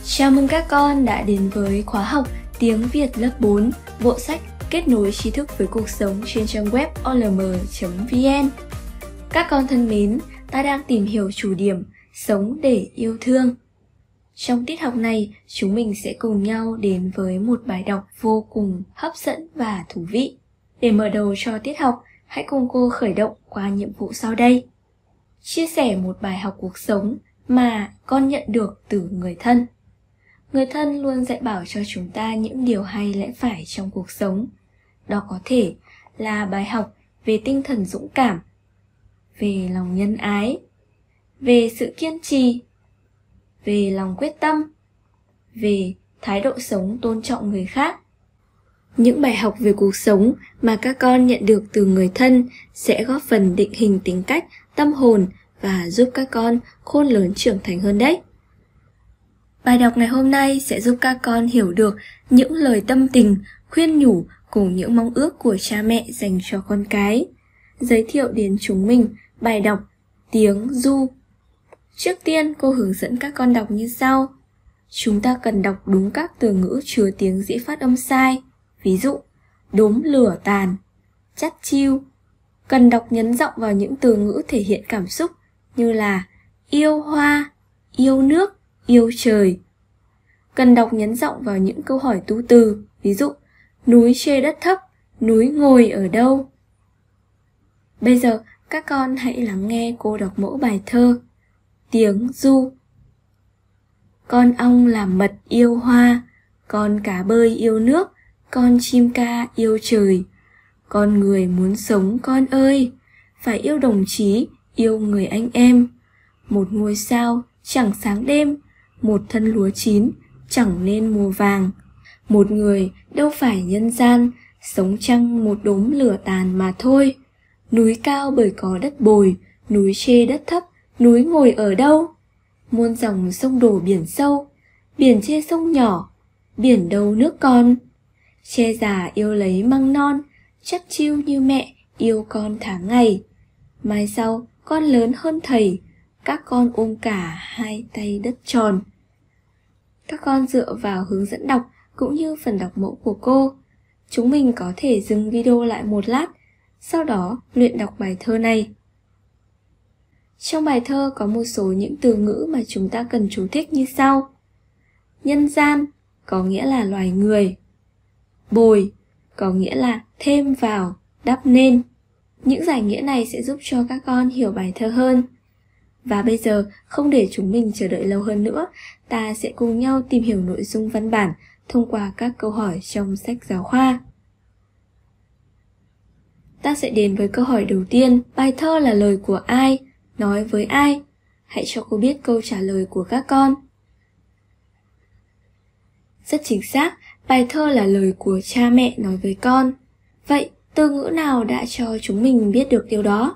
Chào mừng các con đã đến với khóa học Tiếng Việt lớp 4, bộ sách Kết nối tri thức với cuộc sống trên trang web olm.vn. Các con thân mến, ta đang tìm hiểu chủ điểm Sống để yêu thương. Trong tiết học này, chúng mình sẽ cùng nhau đến với một bài đọc vô cùng hấp dẫn và thú vị. Để mở đầu cho tiết học, hãy cùng cô khởi động qua nhiệm vụ sau đây. Chia sẻ một bài học cuộc sống mà con nhận được từ người thân. Người thân luôn dạy bảo cho chúng ta những điều hay lẽ phải trong cuộc sống. Đó có thể là bài học về tinh thần dũng cảm, về lòng nhân ái, về sự kiên trì, về lòng quyết tâm, về thái độ sống tôn trọng người khác. Những bài học về cuộc sống mà các con nhận được từ người thân sẽ góp phần định hình tính cách, tâm hồn và giúp các con khôn lớn trưởng thành hơn đấy. Bài đọc ngày hôm nay sẽ giúp các con hiểu được những lời tâm tình, khuyên nhủ cùng những mong ước của cha mẹ dành cho con cái. Giới thiệu đến chúng mình bài đọc Tiếng Du. Trước tiên cô hướng dẫn các con đọc như sau. Chúng ta cần đọc đúng các từ ngữ chứa tiếng dễ phát âm sai. Ví dụ, đốm lửa tàn, chắt chiu. Cần đọc nhấn giọng vào những từ ngữ thể hiện cảm xúc như là yêu hoa, yêu nước, yêu trời. Cần đọc nhấn giọng vào những câu hỏi tu từ, ví dụ núi chê đất thấp, núi ngồi ở đâu. Bây giờ các con hãy lắng nghe cô đọc mẫu bài thơ Tiếng Du. Con ong làm mật yêu hoa, con cá bơi yêu nước, con chim ca yêu trời. Con người muốn sống con ơi, phải yêu đồng chí, yêu người anh em. Một ngôi sao chẳng sáng đêm, một thân lúa chín chẳng nên mùa vàng. Một người đâu phải nhân gian, sống chăng một đốm lửa tàn mà thôi. Núi cao bởi có đất bồi, núi chê đất thấp, núi ngồi ở đâu. Muôn dòng sông đổ biển sâu, biển chê sông nhỏ, biển đâu nước con. Che già yêu lấy măng non, chắt chiu như mẹ yêu con tháng ngày. Mai sau con lớn hơn thầy, các con ôm cả hai tay đất tròn. Các con dựa vào hướng dẫn đọc cũng như phần đọc mẫu của cô, chúng mình có thể dừng video lại một lát, sau đó luyện đọc bài thơ này. Trong bài thơ có một số những từ ngữ mà chúng ta cần chú thích như sau. Nhân gian có nghĩa là loài người. Bồi có nghĩa là thêm vào, đắp nên. Những giải nghĩa này sẽ giúp cho các con hiểu bài thơ hơn. Và bây giờ, không để chúng mình chờ đợi lâu hơn nữa, ta sẽ cùng nhau tìm hiểu nội dung văn bản thông qua các câu hỏi trong sách giáo khoa. Ta sẽ đến với câu hỏi đầu tiên. Bài thơ là lời của ai? Nói với ai? Hãy cho cô biết câu trả lời của các con. Rất chính xác, bài thơ là lời của cha mẹ nói với con. Vậy, từ ngữ nào đã cho chúng mình biết được điều đó?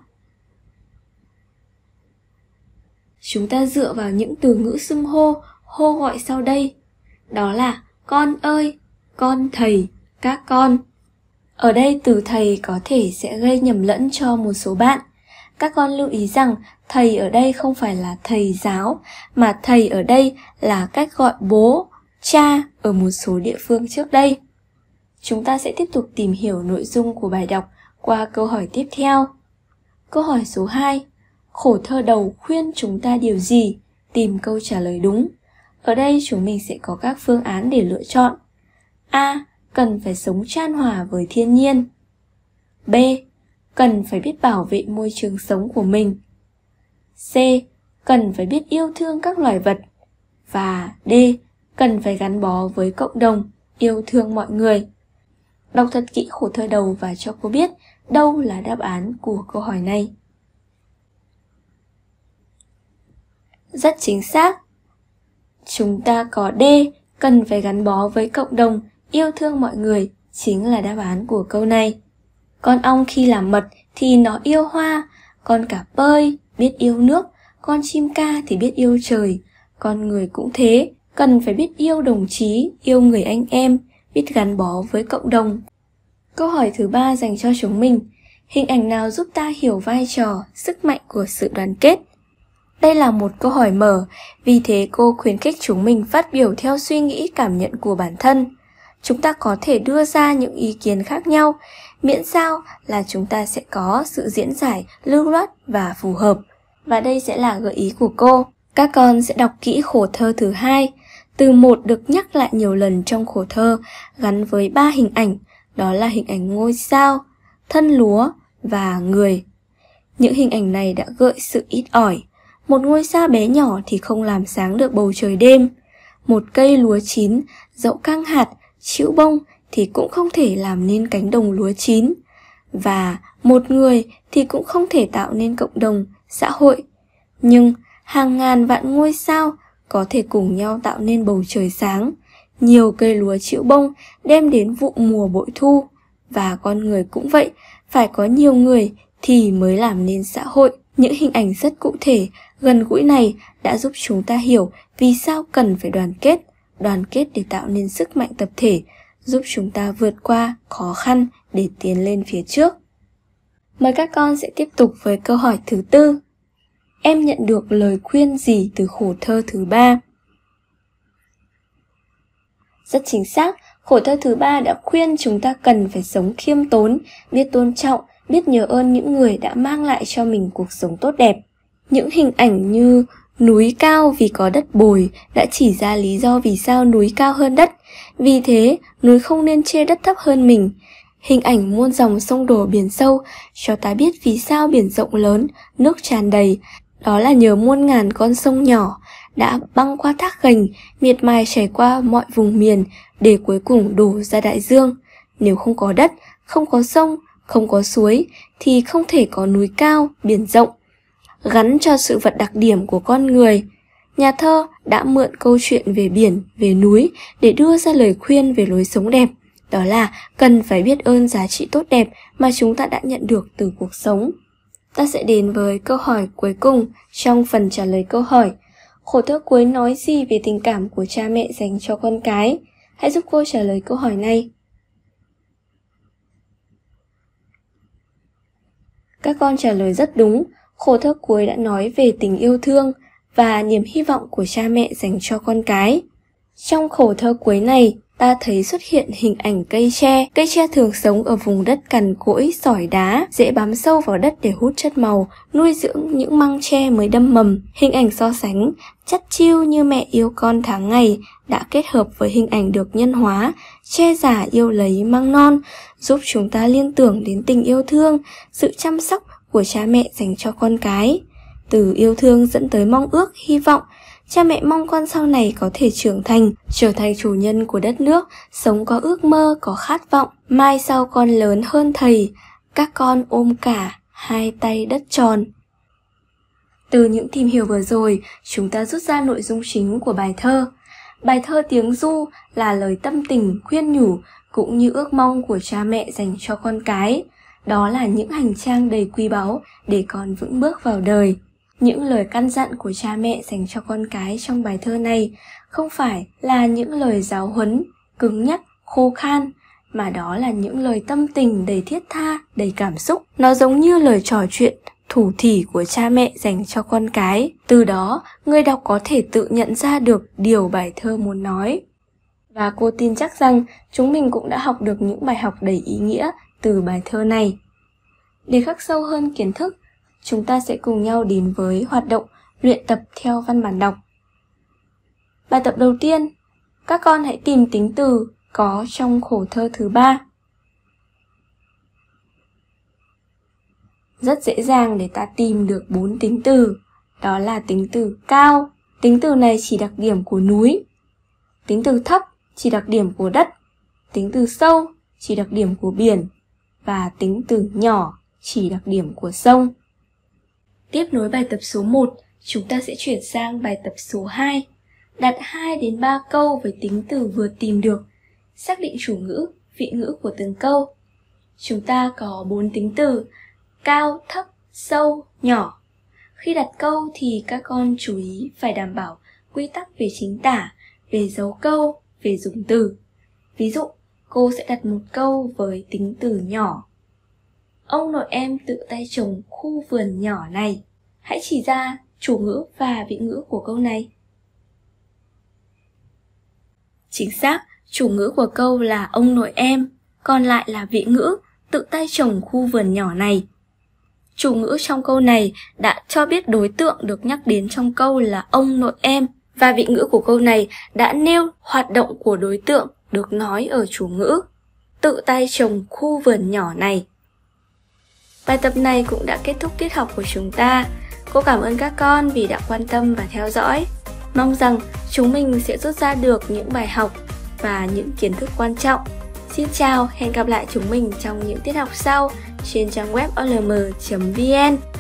Chúng ta dựa vào những từ ngữ xưng hô gọi sau đây. Đó là con ơi, con thầy, các con. Ở đây từ thầy có thể sẽ gây nhầm lẫn cho một số bạn. Các con lưu ý rằng thầy ở đây không phải là thầy giáo, mà thầy ở đây là cách gọi bố, cha ở một số địa phương trước đây. Chúng ta sẽ tiếp tục tìm hiểu nội dung của bài đọc qua câu hỏi tiếp theo. Câu hỏi số 2. Khổ thơ đầu khuyên chúng ta điều gì? Tìm câu trả lời đúng. Ở đây chúng mình sẽ có các phương án để lựa chọn. A. Cần phải sống chan hòa với thiên nhiên. B. Cần phải biết bảo vệ môi trường sống của mình. C. Cần phải biết yêu thương các loài vật. Và D. Cần phải gắn bó với cộng đồng, yêu thương mọi người. Đọc thật kỹ khổ thơ đầu và cho cô biết đâu là đáp án của câu hỏi này. Rất chính xác. Chúng ta có D, cần phải gắn bó với cộng đồng, yêu thương mọi người, chính là đáp án của câu này. Con ong khi làm mật thì nó yêu hoa, con cá bơi biết yêu nước, con chim ca thì biết yêu trời. Con người cũng thế, cần phải biết yêu đồng chí, yêu người anh em, biết gắn bó với cộng đồng. Câu hỏi thứ 3 dành cho chúng mình. Hình ảnh nào giúp ta hiểu vai trò, sức mạnh của sự đoàn kết? Đây là một câu hỏi mở, vì thế cô khuyến khích chúng mình phát biểu theo suy nghĩ cảm nhận của bản thân. Chúng ta có thể đưa ra những ý kiến khác nhau, miễn sao là chúng ta sẽ có sự diễn giải lưu loát và phù hợp. Và đây sẽ là gợi ý của cô. Các con sẽ đọc kỹ khổ thơ thứ 2. Từ 1 được nhắc lại nhiều lần trong khổ thơ, gắn với 3 hình ảnh, đó là hình ảnh ngôi sao, thân lúa và người. Những hình ảnh này đã gợi sự ít ỏi. Một ngôi sao bé nhỏ thì không làm sáng được bầu trời đêm. Một cây lúa chín, dẫu căng hạt, chĩu bông thì cũng không thể làm nên cánh đồng lúa chín. Và một người thì cũng không thể tạo nên cộng đồng, xã hội. Nhưng hàng ngàn vạn ngôi sao có thể cùng nhau tạo nên bầu trời sáng. Nhiều cây lúa chĩu bông đem đến vụ mùa bội thu. Và con người cũng vậy, phải có nhiều người thì mới làm nên xã hội. Những hình ảnh rất cụ thể, gần gũi này đã giúp chúng ta hiểu vì sao cần phải đoàn kết để tạo nên sức mạnh tập thể, giúp chúng ta vượt qua khó khăn để tiến lên phía trước. Mời các con sẽ tiếp tục với câu hỏi thứ 4. Em nhận được lời khuyên gì từ khổ thơ thứ 3? Rất chính xác, khổ thơ thứ 3 đã khuyên chúng ta cần phải sống khiêm tốn, biết tôn trọng, biết nhớ ơn những người đã mang lại cho mình cuộc sống tốt đẹp. Những hình ảnh như núi cao vì có đất bồi đã chỉ ra lý do vì sao núi cao hơn đất. Vì thế, núi không nên chê đất thấp hơn mình. Hình ảnh muôn dòng sông đổ biển sâu cho ta biết vì sao biển rộng lớn, nước tràn đầy. Đó là nhờ muôn ngàn con sông nhỏ đã băng qua thác gành, miệt mài chảy qua mọi vùng miền để cuối cùng đổ ra đại dương. Nếu không có đất, không có sông, không có suối thì không thể có núi cao, biển rộng. Gắn cho sự vật đặc điểm của con người, nhà thơ đã mượn câu chuyện về biển, về núi để đưa ra lời khuyên về lối sống đẹp. Đó là cần phải biết ơn giá trị tốt đẹp mà chúng ta đã nhận được từ cuộc sống. Ta sẽ đến với câu hỏi cuối cùng trong phần trả lời câu hỏi. Khổ thơ cuối nói gì về tình cảm của cha mẹ dành cho con cái? Hãy giúp cô trả lời câu hỏi này. Các con trả lời rất đúng. Khổ thơ cuối đã nói về tình yêu thương và niềm hy vọng của cha mẹ dành cho con cái. Trong khổ thơ cuối này, ta thấy xuất hiện hình ảnh cây tre. Cây tre thường sống ở vùng đất cằn cỗi, sỏi đá, dễ bám sâu vào đất để hút chất màu, nuôi dưỡng những măng tre mới đâm mầm. Hình ảnh so sánh, chắt chiu như mẹ yêu con tháng ngày, đã kết hợp với hình ảnh được nhân hóa, tre già yêu lấy măng non, giúp chúng ta liên tưởng đến tình yêu thương, sự chăm sóc của cha mẹ dành cho con cái. Từ yêu thương dẫn tới mong ước, hy vọng. Cha mẹ mong con sau này có thể trưởng thành, trở thành chủ nhân của đất nước, sống có ước mơ, có khát vọng. Mai sau con lớn hơn thầy, các con ôm cả hai tay đất tròn. Từ những tìm hiểu vừa rồi, chúng ta rút ra nội dung chính của bài thơ. Bài thơ tiếng ru là lời tâm tình, khuyên nhủ, cũng như ước mong của cha mẹ dành cho con cái. Đó là những hành trang đầy quý báu để con vững bước vào đời. Những lời căn dặn của cha mẹ dành cho con cái trong bài thơ này không phải là những lời giáo huấn, cứng nhắc, khô khan, mà đó là những lời tâm tình đầy thiết tha, đầy cảm xúc. Nó giống như lời trò chuyện thủ thỉ của cha mẹ dành cho con cái. Từ đó, người đọc có thể tự nhận ra được điều bài thơ muốn nói. Và cô tin chắc rằng chúng mình cũng đã học được những bài học đầy ý nghĩa từ bài thơ này. Để khắc sâu hơn kiến thức, chúng ta sẽ cùng nhau đến với hoạt động luyện tập theo văn bản đọc. Bài tập đầu tiên, các con hãy tìm tính từ có trong khổ thơ thứ 3. Rất dễ dàng để ta tìm được 4 tính từ. Đó là tính từ cao, tính từ này chỉ đặc điểm của núi. Tính từ thấp chỉ đặc điểm của đất. Tính từ sâu chỉ đặc điểm của biển. Và tính từ nhỏ chỉ đặc điểm của sông. Tiếp nối bài tập số 1, chúng ta sẽ chuyển sang bài tập số 2. Đặt 2 đến 3 câu với tính từ vừa tìm được. Xác định chủ ngữ, vị ngữ của từng câu. Chúng ta có 4 tính từ: cao, thấp, sâu, nhỏ. Khi đặt câu thì các con chú ý phải đảm bảo quy tắc về chính tả, về dấu câu, về dùng từ. Ví dụ, cô sẽ đặt một câu với tính từ nhỏ. Ông nội em tự tay trồng khu vườn nhỏ này. Hãy chỉ ra chủ ngữ và vị ngữ của câu này? Chính xác, chủ ngữ của câu là ông nội em, còn lại là vị ngữ tự tay trồng khu vườn nhỏ này. Chủ ngữ trong câu này đã cho biết đối tượng được nhắc đến trong câu là ông nội em, và vị ngữ của câu này đã nêu hoạt động của đối tượng được nói ở chủ ngữ, tự tay trồng khu vườn nhỏ này. Bài tập này cũng đã kết thúc tiết học của chúng ta. Cô cảm ơn các con vì đã quan tâm và theo dõi. Mong rằng chúng mình sẽ rút ra được những bài học và những kiến thức quan trọng. Xin chào, hẹn gặp lại chúng mình trong những tiết học sau trên trang web olm.vn.